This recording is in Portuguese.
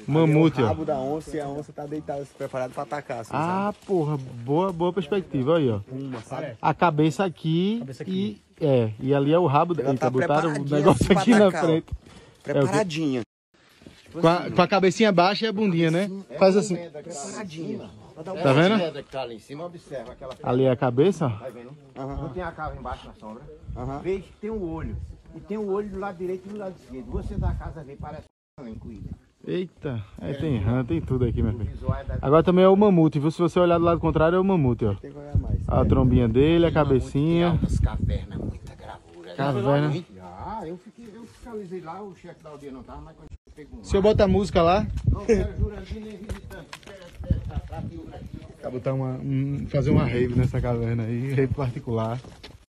Mamute, o ó. rabo da onça e a onça tá deitada, preparada pra atacar, assim, Ah, porra, boa perspectiva, aí, ó. Uma, sabe? A cabeça aqui, e ali é o rabo. Ela Eita, tá botaram o preparadinha negócio assim pra aqui na atacar, ó. frente. Preparadinha. Com a cabecinha baixa e a bundinha, né? Faz assim. Preparadinha. Tá vendo? pedra que tá ali em cima, observa aquela pedra. Ali é a cabeça, ó. Tá vendo? Não tem a cava embaixo na sombra. Veja que tem um olho. E tem um olho do lado direito e do lado esquerdo. Você da casa vê, parece um incluído. Eita, tem rã, tem tudo aqui, meu filho. Agora também é o mamute, viu? Se você olhar do lado contrário, é o mamute, ó. Tem que olhar mais. A trombinha dele, a cabecinha. Altas cavernas, muita gravura. Caverna. Eu fiscalizei lá, o chefe da aldeia não tava, mas quando eu pegou um. Se eu botar música lá, Não quero Jurandir nem visitante. botar fazer uma rave nessa caverna aí, rave particular.